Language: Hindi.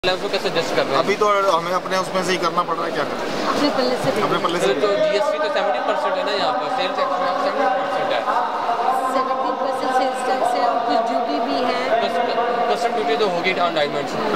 उसको कैसे जस्ट कर रहे हैं? अभी तो हमें अपने उसमें से ही करना पड़ रहा है, क्या करें अपने पल्ले से तो जीएसटी तो 70% है ना, यहाँ पर सेल टैक्स में 70% है, 17% सेल्स टैक्स है और कुछ ड्यूटी भी है। कस्टम ड्यूटी तो होगी ऑन डायमंड्स।